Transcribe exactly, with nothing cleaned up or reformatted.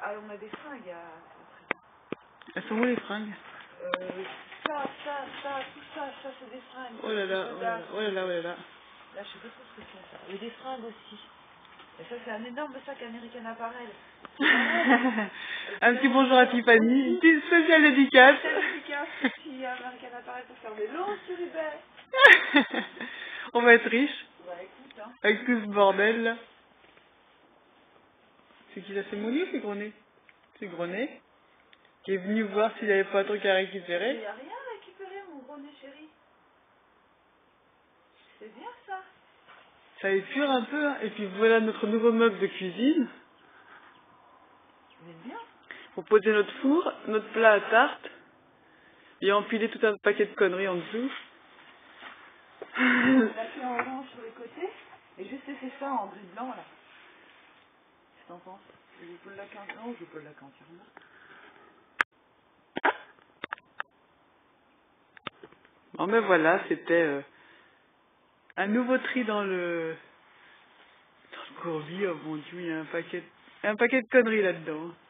ah, on a des fringues à... Elles sont où les fringues? Euh, ça, ça, ça, tout ça, ça c'est des fringues. Oh là là, oh là là, oh là là, oh là là. Là, je sais pas trop ce que c'est ça. Et des fringues aussi. Et ça, c'est un énorme sac American Apparel. Un petit bonjour à Tiffany, une petite spéciale dédicace. Spéciale dédicace, petit American Apparel pour faire des longs sur eBay. On va être riche. Bah écoute, hein. Avec tout ce bordel là. C'est qui ça? C'est Mouni ou c'est Grenet? C'est Grenet qui est venu voir s'il avait pas un truc à Il récupérer. n'y a rien à récupérer, mon gros nez chéri. C'est bien ça. Ça épure un peu, hein. Et puis voilà notre nouveau meuble de cuisine. C'est bien. Pour poser notre four, notre plat à tarte. Et empiler tout un paquet de conneries en dessous. On l'a fait en orange sur les côtés. Et juste laisser ça en gris blanc là. Qu'est-ce que t'en penses? Je peux le laquer entièrement. Non, je peux le laquer entièrement. Bon ben voilà, c'était euh, un nouveau tri dans le... Dans le courbier. Oh mon Dieu, il y a un paquet, un paquet de conneries là-dedans.